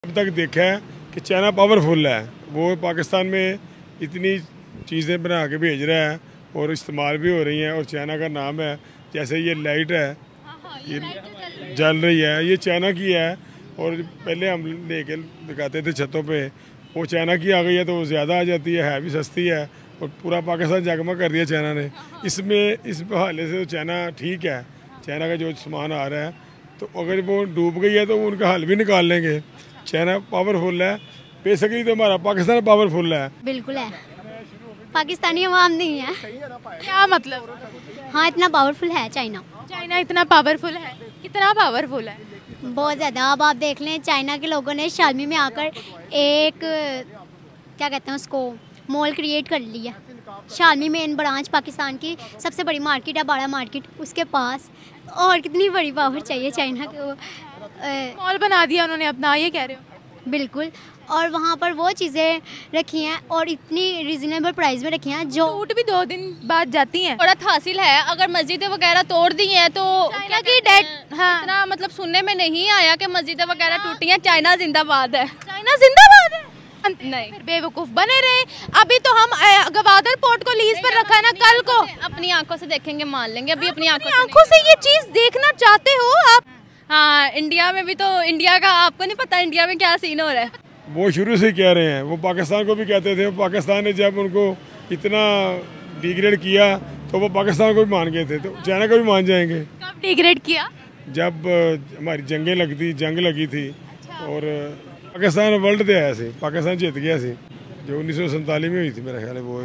अब तक देखा है कि चाइना पावरफुल है। वो पाकिस्तान में इतनी चीज़ें बना के भेज रहा है और इस्तेमाल भी हो रही हैं। और चाइना का नाम है, जैसे ये लाइट है, ये जल रही है, ये चाइना की है। और पहले हम लेके दिखाते थे छतों पे, वो चाइना की आ गई है तो वो ज़्यादा आ जाती है भी सस्ती है। और पूरा पाकिस्तान जगमग कर दिया चाइना ने। इसमें इस हवाले से तो चाइना ठीक है, चाइना का जो सामान आ रहा है, तो अगर वो डूब गई है तो वो उनका हल भी निकाल लेंगे। चाइना पावरफुल है, बेसिकली तो हमारा पाकिस्तान पावरफुल है। बिल्कुल है, पाकिस्तानी अवाम नहीं है। क्या मतलब? हाँ, इतना पावरफुल है चाइना। चाइना इतना पावरफुल है? कितना पावरफुल है? बहुत ज़्यादा। अब आप देख लें, चाइना के लोगों ने शालमी में आकर एक क्या कहते हैं उसको, मॉल क्रिएट कर लिया। शालमी मेन ब्रांच पाकिस्तान की सबसे बड़ी मार्केट है, बड़ा मार्केट, उसके पास। और कितनी बड़ी पावर चाहिए चाइना को। मॉल बना दिया उन्होंने अपना, ये कह रहे हो? बिल्कुल। और वहाँ पर वो चीज़ें रखी हैं और इतनी रिजनेबल प्राइस में रखी हैं जो टूट भी 2 दिन बाद जाती हैं। बड़ा हासिल है। अगर मस्जिदें वगैरह तोड़ दी हैं तो चाइना की डेट, हाँ, इतना मतलब सुनने में नहीं आया कि मस्जिदें वगैरह टूटी हैं। चाइना जिंदाबाद है। चाइना जिंदाबाद है। नहीं, फिर बेवकूफ बने रहे। अभी तो हम गवादर पोर्ट को लीज पर रखा है ना, कल को अपनी आंखों से देखेंगे, मान लेंगे। अभी अपनी आंखों से ये चीज देखना चाहते हो आप? हाँ, इंडिया में भी तो, इंडिया का आपको नहीं पता इंडिया में क्या सीन हो रहा है। वो शुरू से कह रहे हैं, वो पाकिस्तान को भी कहते थे। पाकिस्तान ने जब उनको इतना डिग्रेड किया तो वो पाकिस्तान को भी मान गए थे, तो चाइना को भी मान जाएंगे। कब डिग्रेड किया? जब हमारी जंग लगी थी। और पाकिस्तान वर्ल्ड दे आया सी, पाकिस्तान जीत गया सी, जो 1947 में हुई थी मेरा ख्याल है वो।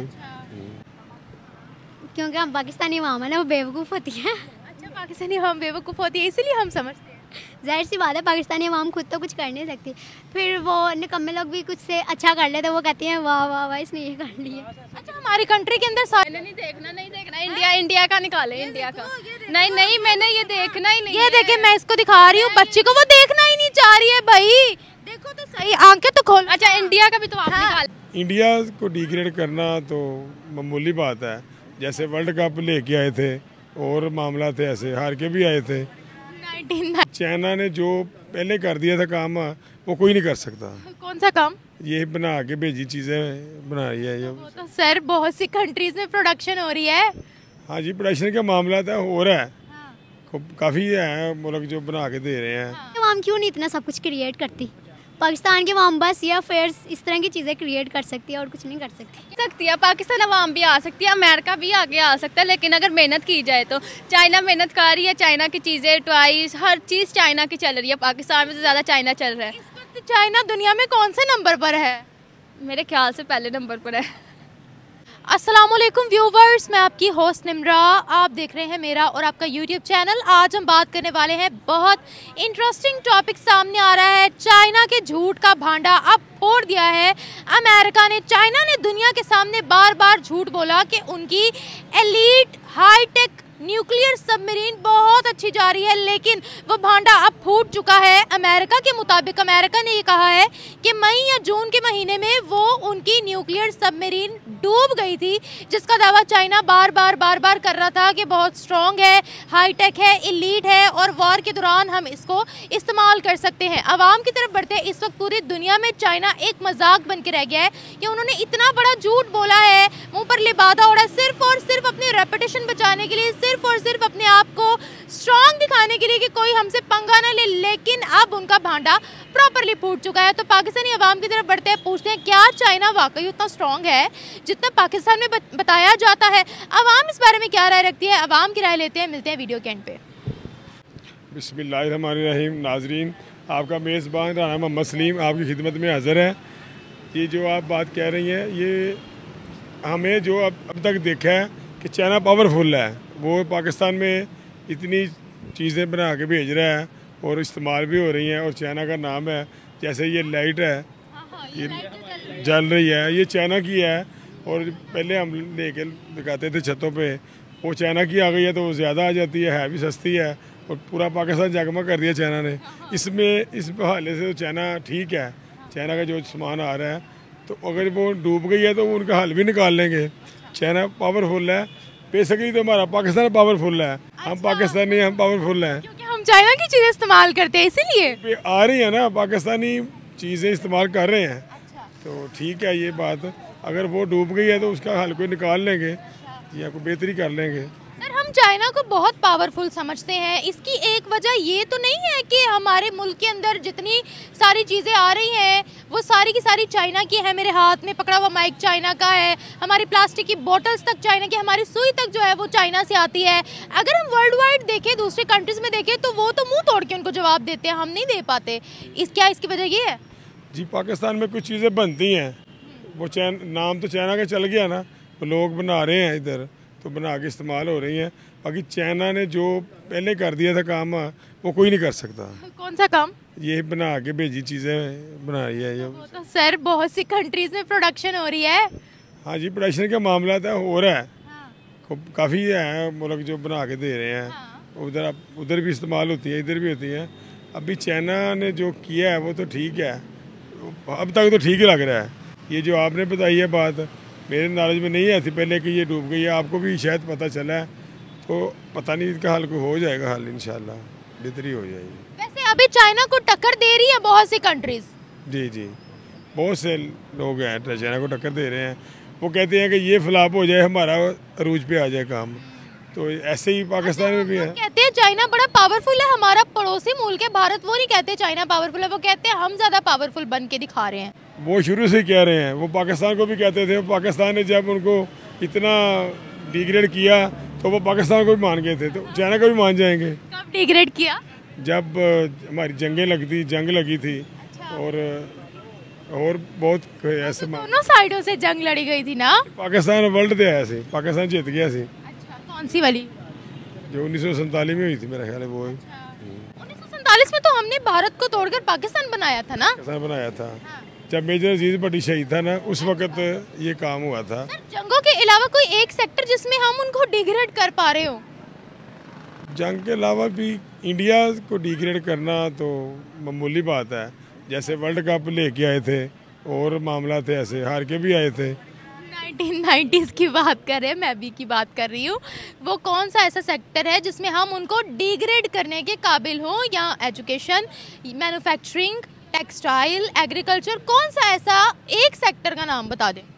क्योंकि हम पाकिस्तानी अवाम है ना, वो बेवकूफ़ होती है। अच्छा, पाकिस्तानी हम बेवकूफ़ होती है, इसीलिए हम समझते हैं। जाहिर सी बात है, पाकिस्तानी अवाम खुद तो कुछ कर नहीं सकती। फिर वो निकम्मे लोग भी कुछ से अच्छा कर ले तो वो कहती हैं वाह वाह वाह, इसने ये कर लिया। अच्छा, हमारी कंट्री के अंदर नहीं देखना इंडिया का निकाले, इंडिया का। नहीं, मैंने ये देखना ही नहीं। ये देखे, मैं इसको दिखा रही हूँ बच्ची को, वो देखना ही नहीं चाह रही है। भाई देखो तो सही, आंखें तो खोल। अच्छा, इंडिया का भी तो आप निकाल। इंडिया को डिग्रेड करना तो मामूली बात है। जैसे वर्ल्ड कप लेके आए थे और मामला थे, ऐसे हार के भी आए थे। चाइना ने जो पहले कर दिया था काम, वो कोई नहीं कर सकता। कौन सा काम? ये बना के भेजी चीज़ें बनाई है ये। तो सर, बहुत सी कंट्रीज में प्रोडक्शन हो रही है। हाँ जी, प्रोडक्शन का मामला तो हो रहा है। काफ़ी है मुल्क जो बना के दे रहे हैं। अवाम क्यों नहीं इतना सब कुछ क्रिएट करती? पाकिस्तान के अवाम बस ये अफेयर्स इस तरह की चीज़ें क्रिएट कर सकती है और कुछ नहीं कर सकती है। पाकिस्तान अवाम भी आ सकती है, अमेरिका भी आगे आ सकता है, लेकिन अगर मेहनत की जाए तो। चाइना मेहनत कर रही है, चाइना की चीज़ें, टॉयज, हर चीज़ चाइना की चल रही है। पाकिस्तान में से ज़्यादा चाइना चल रहा है। इस वक्त चाइना दुनिया में कौन से नंबर पर है? मेरे ख्याल से पहले नंबर पर है। अस्सलामुअलैकुम व्यूवर्स, मैं आपकी होस्ट निम्रा। आप देख रहे हैं मेरा और आपका यूट्यूब चैनल। आज हम बात करने वाले हैं, बहुत इंटरेस्टिंग टॉपिक सामने आ रहा है। चाइना के झूठ का भांडा अब फोड़ दिया है अमेरिका ने। चाइना ने दुनिया के सामने बार बार झूठ बोला कि उनकी एलीट हाईटेक न्यूक्लियर सबमरीन बहुत अच्छी जा रही है, लेकिन वो भांडा अब फूट चुका है। अमेरिका के मुताबिक, अमेरिका ने ये कहा है कि मई या जून के महीने में वो उनकी न्यूक्लियर सबमरीन डूब गई थी, जिसका दावा चाइना बार बार कर रहा था कि बहुत स्ट्रॉन्ग है, हाईटेक है, एलीट है और वॉर के दौरान हम इसको इस्तेमाल कर सकते हैं। अवाम की तरफ बढ़ते इस वक्त पूरी दुनिया में चाइना एक मजाक बन के रह गया है कि उन्होंने इतना बड़ा झूठ बोला है, मुँह पर लिबादा ओढ़ा, सिर्फ और सिर्फ अपनी रेपुटेशन बचाने के लिए, सिर्फ और सिर्फ अपने आप को स्ट्रॉन्ग दिखाने के लिए कि कोई हमसे पंगा ना ले। लेकिन अब उनका भांडा प्रॉपरली फूट चुका है। तो पाकिस्तानी अवाम की तरफ बढ़ते हैं, पूछते हैं क्या चाइना वाकई उतना स्ट्रॉन्ग है जितना पाकिस्तान में बताया जाता है? अवाम इस बारे में क्या राय रखती है, अवाम की राय लेते हैं। मिलते हैं वीडियो के एंड पे। बिस्मिल्लाहिर्रहमानिर्रहीम। नाजरीन, आपका मेज़बान राना मोहम्मद सलीम आपकी खिदमत में हाज़िर है। ये जो आप बात कह रही हैं, ये हमें जो अब तक देखा है कि चाइना पावरफुल है। वो पाकिस्तान में इतनी चीज़ें बना के भेज रहा है और इस्तेमाल भी हो रही हैं। और चाइना का नाम है, जैसे ये लाइट है, ये जल रही है, ये चाइना की है। और पहले हम लेके दिखाते थे छतों पे, वो चाइना की आ गई है तो वो ज़्यादा आ जाती है भी सस्ती है। और पूरा पाकिस्तान जगमग कर दिया चाइना ने। इसमें इस हवाले से तो चाइना ठीक है, चाइना का जो सामान आ रहा है, तो अगर वो डूब गई है तो वो उनका हल भी निकाल लेंगे। चाइना पावरफुल है, बेसिकली तो हमारा पाकिस्तान पावरफुल है। हम पाकिस्तानी, हम पावरफुल हैं क्योंकि हम चाइना की चीज़ें इस्तेमाल करते हैं, इसीलिए आ रही है ना। पाकिस्तानी चीज़ें इस्तेमाल कर रहे हैं। तो ठीक है ये बात, अगर वो डूब गई है तो उसका हल कोई निकाल लेंगे या कोई बेहतरी कर लेंगे। सर हम चाइना को बहुत पावरफुल समझते हैं, इसकी एक वजह ये तो नहीं है कि हमारे मुल्क के अंदर जितनी सारी चीज़ें आ रही हैं वो सारी की सारी चाइना की है। मेरे हाथ में पकड़ा हुआ माइक चाइना का है, हमारी प्लास्टिक की बोतल्स तक चाइना की, हमारी सुई तक जो है वो चाइना से आती है। अगर हम वर्ल्ड वाइड देखें, दूसरे कंट्रीज़ में देखें तो वो तो मुँह तोड़ के उनको जवाब देते हैं, हम नहीं दे पाते। क्या इसकी वजह ये है? जी पाकिस्तान में कुछ चीज़ें बनती हैं, वो नाम तो चाइना का चल गया ना, वो लोग बना रहे हैं इधर तो बना के इस्तेमाल हो रही हैं। बाकी चाइना ने जो पहले कर दिया था काम वो कोई नहीं कर सकता। कौन सा काम? ये बना के भेजी चीज़ें बनाई है ये। तो सर बहुत सी कंट्रीज़ में प्रोडक्शन हो रही है। हाँ जी, प्रोडक्शन का मामला तो हो रहा है। हाँ। काफ़ी है मुल्क जो बना के दे रहे हैं। हाँ। उधर भी इस्तेमाल होती है, इधर भी होती है। अभी चाइना ने जो किया है वो तो ठीक है, अब तक तो ठीक ही लग रहा है। ये जो आपने बताई है बात मेरे नॉलेज में नहीं आती पहले कि ये डूब गई है, आपको भी शायद पता चला है, तो पता नहीं इसका हल को हो जाएगा, हल इंशाल्लाह बेहतरी हो जाएगी। वैसे अभी चाइना को टक्कर दे रही है बहुत सी कंट्रीज। जी जी, बहुत से लोग हैं चाइना को टक्कर दे रहे हैं। वो कहते हैं कि ये फ्लॉप हो जाए, हमारा अरूज पे आ जाए काम। तो ऐसे ही पाकिस्तान में भी है। कहते हैं चाइना बड़ा पावरफुल है, हमारा पड़ोसी मुल्क है भारत, वो नहीं कहते चाइना पावरफुल है, वो कहते हैं हम ज़्यादा पावरफुल बन के दिखा रहे हैं। वो शुरू से कह रहे हैं, वो पाकिस्तान को भी कहते थे। पाकिस्तान ने जब उनको इतना डिग्रेड किया तो वो पाकिस्तान को भी मान गए थे, तो चाइना को भी मान जाएंगे। कब डिग्रेड किया? जब हमारी जंग लगी थी। अच्छा। और बहुत ऐसे दोनों साइडों से जंग लड़ी गई थी ना। पाकिस्तान वर्ल्ड पे आया सी, पाकिस्तान जीत गया सी। अच्छा, कौन सी वाली? जो 1947 में हुई थी मेरा ख्याल है वो। 1947 में तो हमने भारत को तोड़कर पाकिस्तान बनाया था ना। पाकिस्तान बनाया था। हाँ। जब मेजर अजीज भट्टी शहीद था ना, उस वक्त ये काम हुआ था। सर जंगों के अलावा कोई एक सेक्टर जिसमें हम उनको डिग्रेड कर पा रहे हो? जंग के अलावा भी इंडिया को डिग्रेड करना तो मामूली बात है। जैसे वर्ल्ड कप लेके आए थे और मामला थे, ऐसे हार के भी आए थे। 1990s की बात कर रहे हैं, मैं भी की बात कर रही हूँ। वो कौन सा ऐसा सेक्टर है जिसमें हम उनको डिग्रेड करने के काबिल हो? या एजुकेशन, मैन्युफैक्चरिंग, टेक्सटाइल, एग्रीकल्चर, कौन सा ऐसा एक सेक्टर का नाम बता दें?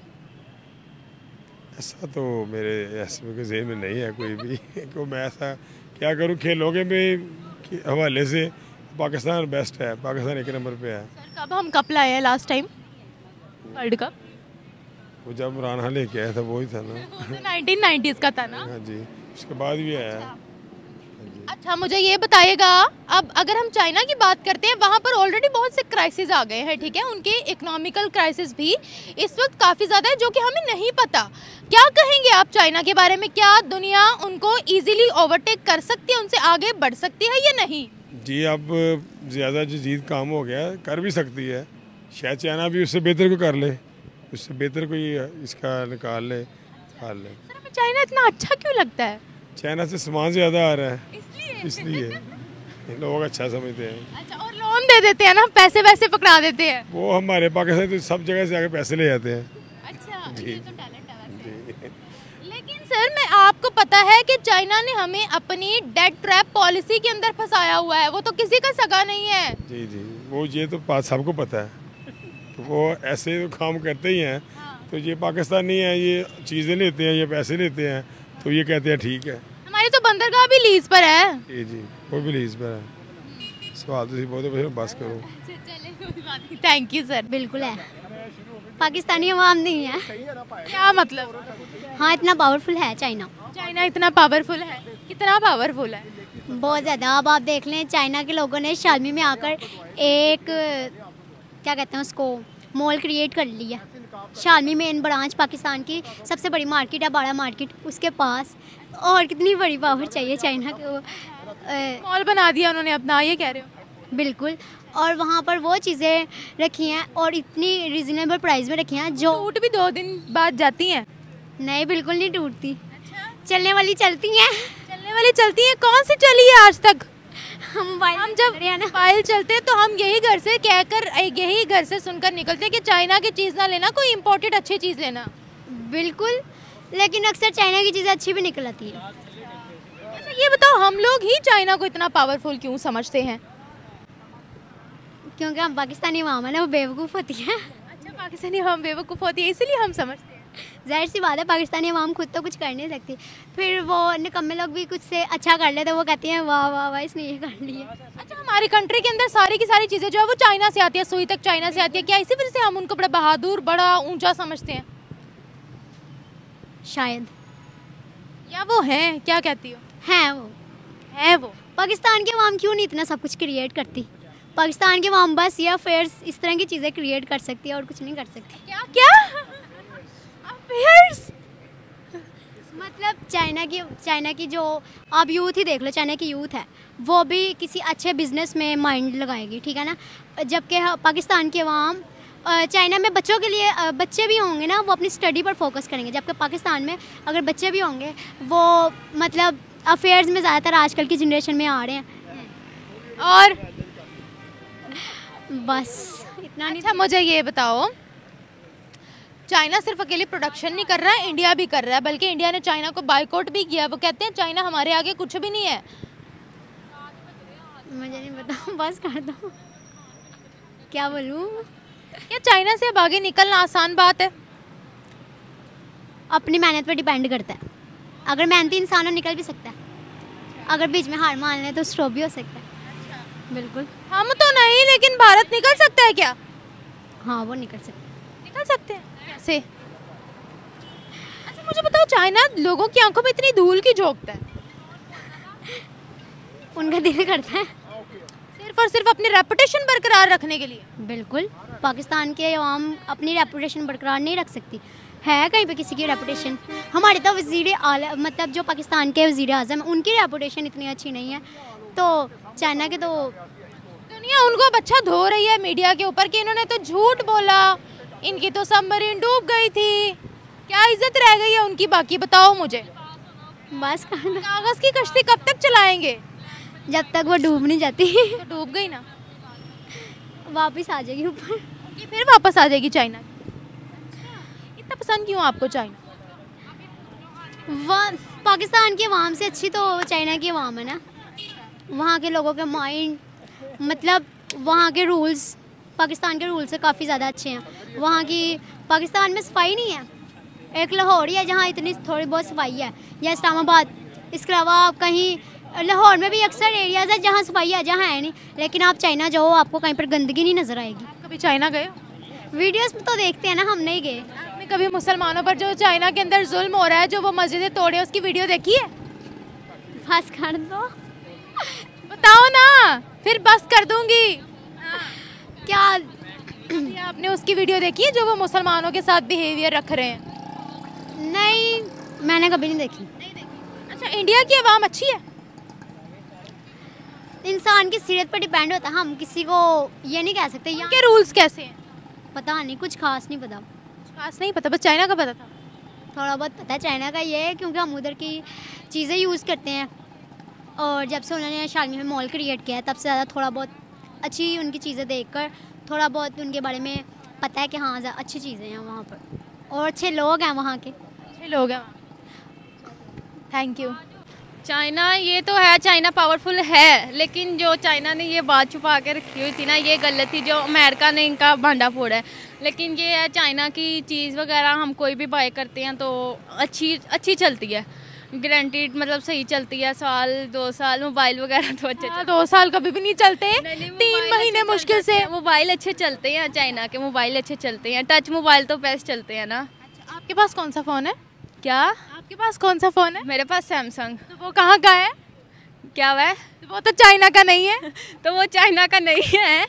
ऐसा तो मेरे ऐसे ज़हन में नहीं है कोई भी को मैं ऐसा क्या करूं। खेलों के में हवाले से पाकिस्तान बेस्ट है, पाकिस्तान एक नंबर पे है। सर कब हम कप लाए हैं लास्ट टाइम वर्ल्ड कप? वो जब राना लेके आया था वो ही था ना। 1990s का था ना। हाँ जी, उसके बाद भी आया। अच्छा मुझे ये बताइएगा, अब अगर हम चाइना की बात करते हैं, वहाँ पर ऑलरेडी बहुत से क्राइसिस आ गए हैं, ठीक है, उनके इकोनॉमिकल क्राइसिस भी इस वक्त काफ़ी ज़्यादा है जो कि हमें नहीं पता। क्या कहेंगे आप चाइना के बारे में? क्या दुनिया उनको इजीली ओवरटेक कर सकती है, उनसे आगे बढ़ सकती है या नहीं? जी अब ज़्यादा जदीद काम हो गया, कर भी सकती है। शायद चाइना भी उससे बेहतर को कर ले, उससे बेहतर कोई इसका निकाल ले, खा ले। सर हमें चाइना इतना अच्छा क्यों लगता है? चाइना से सामान ज़्यादा आ रहा है इसलिए लोग अच्छा समझते हैं। अच्छा, और लोन दे देते हैं ना, पैसे वैसे पकड़ा देते हैं। वो हमारे पाकिस्तान तो सब जगह से आके पैसे ले जाते हैं। अच्छा, जी। ये तो टैलेंट है वैसे। लेकिन सर मैं आपको पता है कि चाइना ने हमें अपनी डेट ट्रैप पॉलिसी के अंदर फंसाया हुआ है, वो तो किसी का सगा नहीं है। जी जी, वो ये तो बात सबको पता है। तो वो ऐसे तो काम करते ही हैं। हाँ। तो ये पाकिस्तानी है, ये चीज़ें लेते हैं, ये पैसे लेते हैं, तो ये कहते हैं ठीक है। हमारी तो बंदरगाह भी लीज पर है। जी जी, वो भी लीज पर है। सवाल तो बहुत बस करो। Thank you sir. बिल्कुल है, पाकिस्तानी अवाम नहीं है। क्या मतलब? हाँ इतना पावरफुल है चाइना। चाइना इतना पावरफुल है? कितना पावरफुल है? बहुत ज़्यादा। अब आप देख लें, चाइना के लोगों ने शालमी में आकर एक क्या कहते हैं उसको, मॉल क्रिएट कर लिया। शालमी मेन ब्रांच पाकिस्तान की सबसे बड़ी मार्केट है, बड़ा मार्केट, उसके पास। और कितनी बड़ी पावर चाहिए चाइना को। मॉल बना दिया उन्होंने अपना, ये कह रहे हो? बिल्कुल। और वहाँ पर वो चीज़ें रखी हैं और इतनी रिजनेबल प्राइस में रखी हैं जो टूट भी 2 दिन बाद जाती हैं। नहीं, बिल्कुल नहीं टूटती। अच्छा? चलने वाली चलती हैं। चलने वाली चलती हैं? कौन सी चली है आज तक? हम जब मोबाइल चलते हैं तो हम यही घर से कहकर, यही घर से सुनकर निकलते हैं कि चाइना की चीज़ ना लेना, कोई इम्पोर्टेड अच्छी चीज़ लेना। बिल्कुल, लेकिन अक्सर चाइना की चीज़ें अच्छी भी निकल आती है। अच्छा ये बताओ, हम लोग ही चाइना को इतना पावरफुल क्यों समझते हैं? क्योंकि हम पाकिस्तानी अवाम है ना, वो बेवकूफ़ होती है। अच्छा, पाकिस्तानी हम बेवकूफ़ होती है इसलिए हम समझते हैं। ज़ाहिर सी बात है, पाकिस्तानी अवाम खुद तो कुछ कर नहीं सकती, फिर वो निकम्मे लोग भी कुछ से अच्छा कर ले तो वो कहती हैं वाह वाह वाह इसने ये कर लिया। अच्छा, हमारी कंट्री के अंदर सारी की सारी चीज़ें जो है वो चाइना से आती है, सुई तक चाइना से आती है, क्या इसी वजह से हम उनको बड़ा बहादुर, बड़ा ऊंचा समझते हैं? शायद या वो हैं, क्या कहती हो? हैं वो पाकिस्तान की अवाम क्यों नहीं इतना सब कुछ क्रिएट करती? पाकिस्तान की अवाम बस ये अफेयर्स इस तरह की चीज़ें क्रिएट कर सकती है और कुछ नहीं कर सकती। क्या क्या अफेयर्स? मतलब चाइना की जो आप यूथ ही देख लो, चाइना की यूथ है वो भी किसी अच्छे बिजनेस में माइंड लगाएगी, ठीक है ना, जबकि पाकिस्तान की अवाम चाइना में बच्चों के लिए बच्चे भी होंगे ना, वो अपनी स्टडी पर फोकस करेंगे, जबकि पाकिस्तान में अगर बच्चे भी होंगे वो मतलब अफेयर्स में ज़्यादातर आजकल की जनरेशन में आ रहे हैं। और बस इतना नहीं। अच्छा, मुझे ये बताओ, चाइना सिर्फ अकेले प्रोडक्शन नहीं कर रहा है, इंडिया भी कर रहा है, बल्कि इंडिया ने चाइना को बाइकआउट भी किया। वो कहते हैं चाइना हमारे आगे कुछ भी नहीं है। मुझे नहीं पता, बस कर दो, क्या बोलूँ। क्या चाइना से अब आगे निकलना आसान बात है? अपनी मेहनत पर डिपेंड करता है, अगर मेहनती इंसान हो निकल भी सकता है, अगर बीच में हार मान ले तो स्टॉप भी हो सकता है। बिल्कुल। हम तो नहीं, लेकिन भारत निकल सकता है क्या? हाँ वो निकल सकता है। निकल सकते हैं कैसे? अच्छा मुझे बताओ, चाइना लोगों की आंखों में इतनी धूल क्यों झोंकता है? उनका दिल करता है सिर्फ और सिर्फ अपनी रेपुटेशन बरकरार रखने के लिए। बिल्कुल, पाकिस्तान के अवाम अपनी रेपुटेशन बरकरार नहीं रख सकती है कहीं पे किसी की रेपुटेशन। हमारे तो वज़ीर आला मतलब जो पाकिस्तान के वज़ीर आज़म उनकी रेपुटेशन इतनी अच्छी नहीं है, तो चाइना के तो दुनिया उनको अब अच्छा धो रही है मीडिया के ऊपर कि इन्होंने तो झूठ बोला, इनकी तो सबमरीन डूब गई थी, क्या इज्जत रह गई है उनकी बाकी? बताओ मुझे। बस कागज़ की कश्ती कब तक चलाएंगे? जब तक वो डूब नहीं जाती। तो डूब गई ना, वापस आ जाएगी ऊपर, ये फिर वापस आ जाएगी चाइना। इतना पसंद क्यों आपको चाइना? पाकिस्तान की अवाम से अच्छी तो चाइना की अवाम है ना। वहाँ के लोगों के माइंड मतलब वहाँ के रूल्स पाकिस्तान के रूल से काफ़ी ज़्यादा अच्छे हैं। वहाँ की पाकिस्तान में सफाई नहीं है, एक लाहौर ही है जहाँ इतनी थोड़ी बहुत सफाई है, या इस्लामाबाद। इसके अलावा आप कहीं लाहौर में भी अक्सर एरियाज़ है जहाँ सफाई है, जहाँ है नहीं। लेकिन आप चाइना जाओ, आपको कहीं पर गंदगी नहीं नज़र आएगी। कभी चाइना गए? वीडियोस में तो देखते हैं ना, हम नहीं गए। आपने कभी मुसलमानों पर जो चाइना के अंदर जुल्म हो रहा है, जो वो मस्जिदें तोड़े, उसकी वीडियो देखी है? बस कर दो, बताओ ना, फिर बस कर दूंगी। क्या आपने उसकी वीडियो देखी है जो वो मुसलमानों के साथ बिहेवियर रख रहे हैं? नहीं, मैंने कभी नहीं देखी। अच्छा, इंडिया की आवाम अच्छी है? इंसान की सीरत पर डिपेंड होता है, हम किसी को ये नहीं कह सकते। यहाँ के रूल्स कैसे हैं? पता नहीं, कुछ खास नहीं पता। खास नहीं पता, बस चाइना का पता था। थोड़ा बहुत पता है चाइना का, ये है क्योंकि हम उधर की चीज़ें यूज़ करते हैं, और जब से उन्होंने शालमी में मॉल क्रिएट किया है तब से ज़्यादा थोड़ा बहुत अच्छी उनकी चीज़ें देखकर थोड़ा बहुत उनके बारे में पता है कि हाँ अच्छी चीज़ें हैं वहाँ पर, और अच्छे लोग हैं वहाँ के। अच्छे लोग हैं। Thank you. चाइना ये तो है, चाइना पावरफुल है, लेकिन जो चाइना ने ये बात छुपा के रखी हुई थी ना, ये गलत थी जो अमेरिका ने इनका भांडा फोड़ा है। लेकिन ये है, चाइना की चीज़ वगैरह हम कोई भी बाय करते हैं तो अच्छी चलती है, गारंटीड मतलब सही चलती है। साल 2 साल मोबाइल वगैरह तो अच्छे 2 साल कभी भी नहीं चलते, 3 महीने मुश्किल से। मोबाइल अच्छे चलते हैं, चाइना के मोबाइल अच्छे चलते हैं, टच मोबाइल तो बेस्ट चलते हैं ना। अच्छा, आपके पास कौन सा फ़ोन है? क्या आपके पास कौन सा फ़ोन है? मेरे पास सैमसंग। तो वो कहाँ का है? क्या वह? तो वो तो चाइना का नहीं है। तो वो चाइना का नहीं है।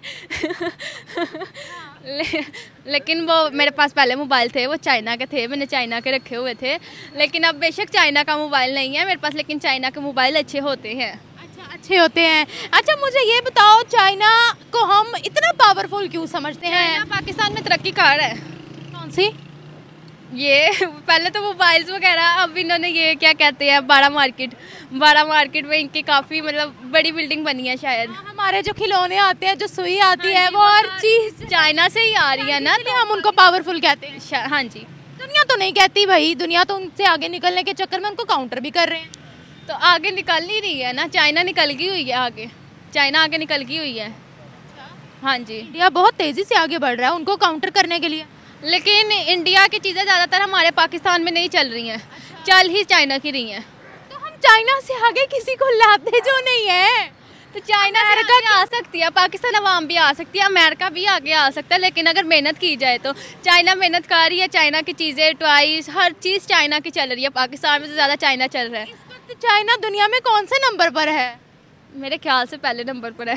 लेकिन वो मेरे पास पहले मोबाइल थे, वो चाइना के थे, मैंने चाइना के रखे हुए थे। लेकिन अब बेशक चाइना का मोबाइल नहीं है मेरे पास, लेकिन चाइना के मोबाइल अच्छे होते हैं। अच्छा, अच्छे होते हैं। अच्छा मुझे ये बताओ, चाइना को हम इतना पावरफुल क्यों समझते हैं? चाइना पाकिस्तान में तरक्की कर है। कौन सी? ये पहले तो मोबाइल्स वगैरह, अब इन्होंने ये क्या कहते हैं बाड़ा मार्केट में इनकी काफ़ी मतलब बड़ी बिल्डिंग बनी है शायद। हमारे जो खिलौने आते हैं, जो सुई आती है, वो हर चीज़ चाइना से ही आ रही है ना, तो हम उनको पावरफुल कहते हैं। हाँ जी। दुनिया तो नहीं कहती भाई, दुनिया तो उनसे आगे निकलने के चक्कर में उनको काउंटर भी कर रहे हैं। तो आगे निकल नहीं रही है ना, चाइना निकल गई हुई है आगे, चाइना आगे निकल गई हुई है। हाँ जी। इंडिया बहुत तेजी से आगे बढ़ रहा है उनको काउंटर करने के लिए, लेकिन इंडिया की चीज़ें ज़्यादातर हमारे पाकिस्तान में नहीं चल रही हैं, चल ही चाइना की रही हैं। तो हम चाइना से आगे किसी को लाते जो नहीं है। तो चाइना से आगे आ सकती है, पाकिस्तान अवाम भी आ सकती है, अमेरिका भी आगे आ सकता है, लेकिन अगर मेहनत की जाए तो। चाइना मेहनत कर रही है, चाइना की चीज़ें, टॉयज, हर चीज़ चाइना की चल रही है। पाकिस्तान में तो ज़्यादा चाइना चल रहा है। इस वक्त चाइना दुनिया में कौन से नंबर पर है? मेरे ख्याल से पहले नंबर पर है।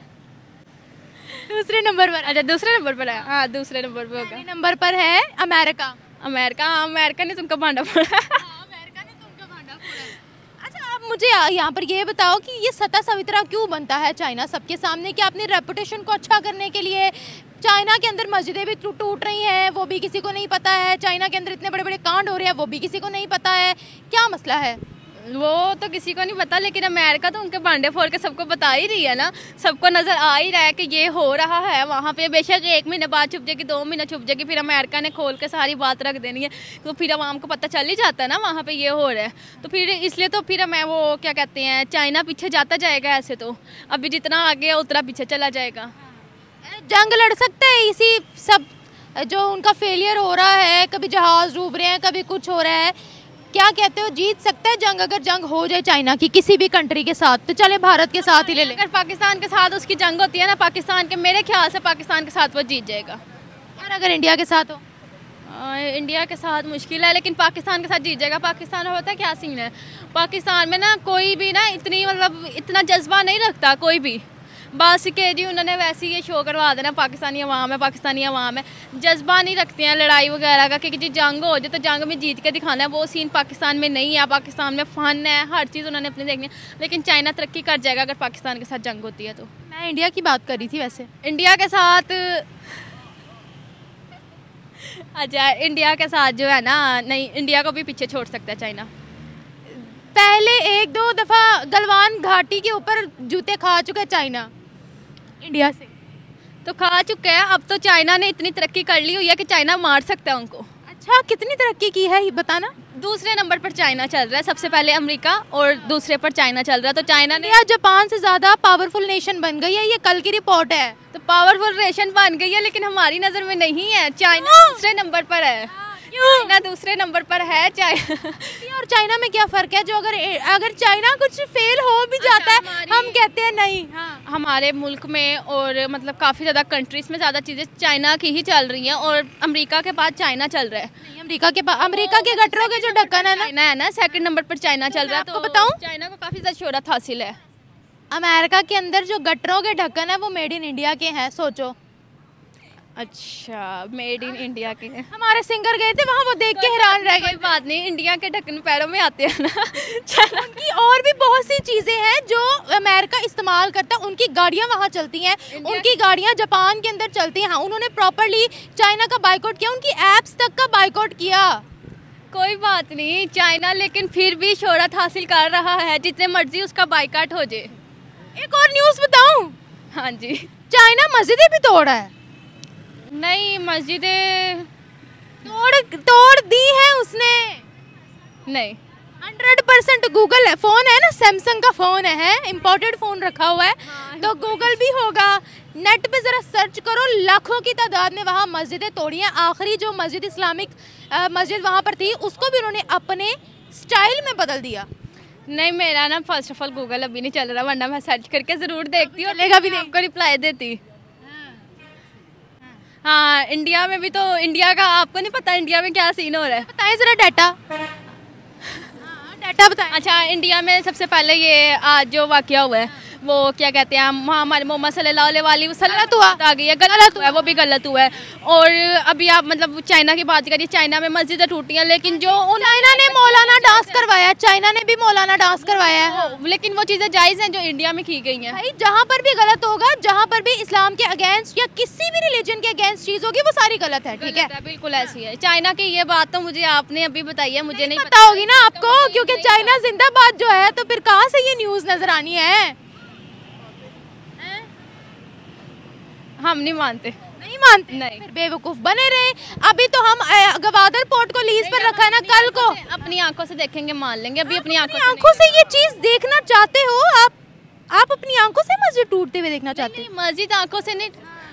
दूसरे नंबर पर? अच्छा, दूसरे नंबर पर है। हाँ, दूसरे नंबर पर होगा। पहले नंबर पर है अमेरिका। अमेरिका, हाँ, अमेरिका ने तुमका भांडा फोड़ा। अमेरिका ने तुमका भांडा फोड़ा। अच्छा, आप मुझे यहाँ पर ये बताओ कि ये सता सवित्रा क्यों बनता है चाइना सबके सामने? कि अपने रेपुटेशन को अच्छा करने के लिए? चाइना के अंदर मस्जिदें भी टूट रही हैं, वो भी किसी को नहीं पता है। चाइना के अंदर इतने बड़े बड़े कांड हो रहे हैं, वो भी किसी को नहीं पता है। क्या मसला है? वो तो किसी को नहीं पता, लेकिन अमेरिका तो उनके भांडे फोड़ के सबको बता ही रही है ना। सबको नज़र आ ही रहा है कि ये हो रहा है वहाँ पे। बेशक 1 महीने बाद छुप जाएगी, 2 महीने छुप जाएगी, फिर अमेरिका ने खोल के सारी बात रख देनी है, तो फिर आवाम को पता चल ही जाता है ना वहाँ पे ये हो रहा है। तो फिर इसलिए तो फिर मैं वो क्या कहते हैं, चाइना पीछे जाता जाएगा। ऐसे तो अभी जितना आगे उतना पीछे चला जाएगा। जंग लड़ सकते हैं इसी सब जो उनका फेलियर हो रहा है, कभी जहाज डूब रहे हैं, कभी कुछ हो रहा है, क्या कहते हो जीत सकता है जंग? अगर जंग हो जाए चाइना की किसी भी कंट्री के साथ, तो चले भारत के साथ ही ले ले। अगर पाकिस्तान के साथ उसकी जंग होती है ना, पाकिस्तान के, मेरे ख्याल से पाकिस्तान के साथ वो जीत जाएगा। और अगर इंडिया के साथ हो? इंडिया के साथ मुश्किल है, लेकिन पाकिस्तान के साथ जीत जाएगा। पाकिस्तान होता है क्या सीन है, पाकिस्तान में ना कोई भी ना इतनी मतलब इतना जज्बा नहीं रखता कोई भी। बस के जी उन्होंने वैसे ही ये शो करवा देना, पाकिस्तानी अवाम है, पाकिस्तानी अवाम है। जज्बा नहीं रखते हैं लड़ाई वगैरह का कि जी जंग हो जाए तो जंग में जीत के दिखाना है। वो सीन पाकिस्तान में नहीं है। पाकिस्तान में फ़न है, हर चीज़ उन्होंने अपनी देखनी है। लेकिन चाइना तरक्की कर जाएगा अगर पाकिस्तान के साथ जंग होती है तो। मैं इंडिया की बात कर रही थी वैसे। इंडिया के साथ अच्छा, इंडिया के साथ जो है ना, नहीं, इंडिया को भी पीछे छोड़ सकता है चाइना। पहले 1-2 दफ़ा गलवान घाटी के ऊपर जूते खा चुका है चाइना इंडिया से। तो खा चुके हैं। अब तो चाइना ने इतनी तरक्की कर ली हुई है कि चाइना मार सकता है उनको। अच्छा, कितनी तरक्की की है ये बताना। दूसरे नंबर पर चाइना चल रहा है, सबसे पहले अमेरिका और दूसरे पर चाइना चल रहा है। तो चाइना ने जापान से ज़्यादा पावरफुल नेशन बन गई है, ये कल की रिपोर्ट है। तो पावरफुल नेशन बन गई है, लेकिन हमारी नज़र में नहीं है। चाइना दूसरे नंबर पर है। चाइना दूसरे नंबर पर है। चाइना और चाइना में क्या फ़र्क है? जो अगर चाइना कुछ फेल हो भी जाता है हम कहते हैं नहीं। हाँ, हमारे मुल्क में और मतलब काफ़ी ज़्यादा कंट्रीज़ में ज़्यादा चीज़ें चाइना की ही चल रही हैं, और अमेरिका के बाद चाइना चल रहा है। अमेरिका के गटरों के जो ढक्कन है चाइना है ना, 2nd नंबर पर चाइना चल रहा है। आपको बताऊं, चाइना को काफ़ी ज़्यादा शोहरत हासिल है। अमेरिका के अंदर जो गटरों के ढक्कन है वो मेड इन इंडिया के हैं, सोचो। अच्छा, मेड इन इंडिया के हैं। हमारे सिंगर गए थे वहाँ, वो देख के हैरान रह गए। कोई बात नहीं, इंडिया के ढक्कन पैरों में आते हैं ना। उनकी और भी बहुत सी चीज़ें हैं जो अमेरिका इस्तेमाल करता है। उनकी गाड़ियाँ वहाँ चलती हैं, उनकी गाड़ियाँ जापान के अंदर चलती हैं। हाँ, उन्होंने प्रॉपरली चाइना का बाइकआउट किया, उनकी एप्स तक का बाइकआउट किया। कोई बात नहीं, चाइना लेकिन फिर भी शोहरत हासिल कर रहा है, जितने मर्जी उसका बाइकआउट हो जाए। एक और न्यूज़ बताऊँ? हाँ जी। चाइना मस्जिदें भी तोड़ा है। नहीं, मस्जिदें तोड़ दी है उसने। नहीं, 100% गूगल है। फ़ोन है ना, सैमसंग का फ़ोन है, इम्पोर्टेड फ़ोन रखा हुआ है। हाँ, तो गूगल भी होगा, नेट पे ज़रा सर्च करो, लाखों की तादाद में वहाँ मस्जिदें तोड़ी हैं। आखिरी जो मस्जिद इस्लामिक मस्जिद वहाँ पर थी, उसको भी उन्होंने अपने स्टाइल में बदल दिया। नहीं, मेरा ना फर्स्ट ऑफ ऑल गूगल अभी नहीं चल रहा, वरना मैं सर्च करके ज़रूर देखती हूँ, चलेगा भी नहीं, आपको रिप्लाई देती। हाँ, इंडिया में भी तो, इंडिया का आपको नहीं पता इंडिया में क्या सीन हो रहा है? बताएं ज़रा डाटा। डाटा बताएं। अच्छा, इंडिया में सबसे पहले ये आज जो वाक़या हुआ है, वो क्या कहते हैं, हमारे मोहम्मद सल्लल्लाहु अलैहि वसल्लम आ गई है, गलत हुआ है, वो भी गलत हुआ है। और अभी आप मतलब चाइना की बात करिए, चाइना में मस्जिदें टूटी हैं, लेकिन जो चाइना ने मौलाना डांस करवाया, चाइना ने भी मौलाना डांस करवाया है, लेकिन वो चीज़ें जायज़ हैं जो इंडिया में की गई हैं। भाई जहाँ पर भी गलत होगा, जहाँ पर भी इस्लाम के अगेंस्ट या किसी भी रिलीजन के अगेंस्ट चीज़ होगी, वो सारी गलत है। ठीक है, बिल्कुल ऐसी है। चाइना की ये बात तो मुझे आपने अभी बताई है, मुझे नहीं पता होगी ना आपको, क्योंकि चाइना जिंदाबाद जो है, तो फिर कहाँ से ये न्यूज़ नजर आनी है? हम नहीं मानते। नहीं मानते? नहीं, फिर बेवकूफ बने रहे। अभी तो हम गवादर पोर्ट को लीज पर रखा है ना, कल को अपनी आंखों से देखेंगे, मान लेंगे। अभी अपनी आंखों से ये चीज देखना चाहते हो आप अपनी आंखों से मस्जिद टूटते हुए देखना चाहते हो? मस्जिद आंखों से नहीं,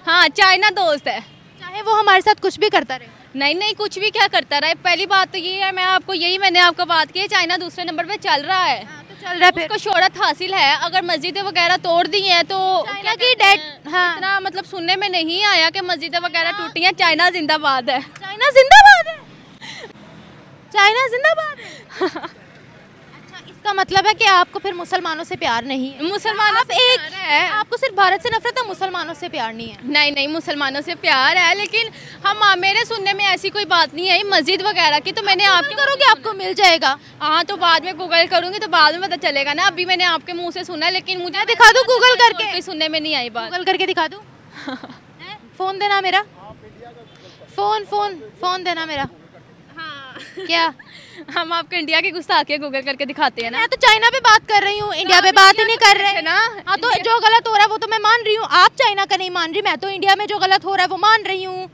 हाँ चाइना दोस्त है, चाहे वो हमारे साथ कुछ भी करता रहे। नहीं नहीं कुछ भी क्या करता रहा है। पहली बात तो ये है, मैंने आपको बात की है, चाइना दूसरे नंबर पे चल रहा है। तो चल रहा है फिर उसको शोहरत हासिल है। अगर मस्जिदें वगैरह तोड़ दी हैं तो चाइना की डेट इतना मतलब सुनने में नहीं आया कि मस्जिदें वगैरह टूटी हैं। चाइना जिंदाबाद है, चाइना जिंदाबाद है, चाइना जिंदाबाद है। अच्छा, इसका मतलब है कि आपको फिर मुसलमानों से प्यार नहीं है। मुसलमानों से प्यार है। आपको सिर्फ भारत से नफरत है, मुसलमानों से प्यार नहीं है। नहीं नहीं मुसलमानों से प्यार है, लेकिन मेरे सुनने में ऐसी कोई बात नहीं है मस्जिद वगैरह की। तो मैंने आपके करोगे आपको मिल जाएगा। हाँ तो बाद में गूगल करूंगी तो बाद में पता चलेगा ना। अभी मैंने आपके मुंह से सुना है, लेकिन मुझे दिखा दूं गूगल करके? कोई सुनने में नहीं आई बात। गूगल करके दिखा दूं? फोन देना मेरा, फोन फोन फोन देना मेरा। हाँ क्या हम आपको इंडिया की गुस्ताखियाँ गूगल करके दिखाते हैं ना। मैं तो चाइना पे बात कर रही हूँ, इंडिया पे बात ही नहीं कर रहे ना। हाँ तो जो गलत हो रहा है वो तो मैं मान रही हूँ, आप चाइना का नहीं मान रही, मैं तो इंडिया में जो गलत हो रहा है वो मान रही हूँ।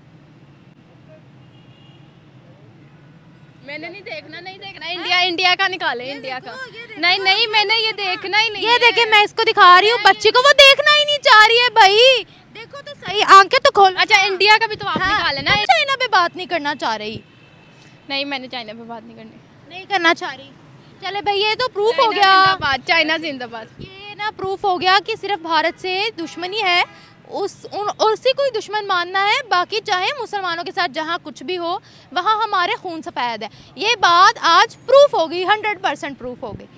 मैंने नहीं देखना इंडिया का निकाले, इंडिया का। नहीं नहीं मैंने ये देखना ही नहीं। ये देखे मैं इसको दिखा रही हूँ बच्ची को, वो देखना ही नहीं चाह रही है भाई। देखो तो सही, आंखें तो खोल। अच्छा इंडिया का भी तो आप निकाले ना। चाइना पे बात नहीं करना चाह रही। नहीं मैंने चाइना पे बात नहीं करना चाह रही। चले भाई ये तो प्रूफ हो गया, चाइना जिंदाबाद। ये ना प्रूफ हो गया कि सिर्फ भारत से दुश्मनी है, उसी कोई दुश्मन मानना है। बाकी चाहे मुसलमानों के साथ जहाँ कुछ भी हो वहाँ हमारे खून सफ़ेद है। ये बात आज प्रूफ हो गई, 100% प्रूफ हो गई।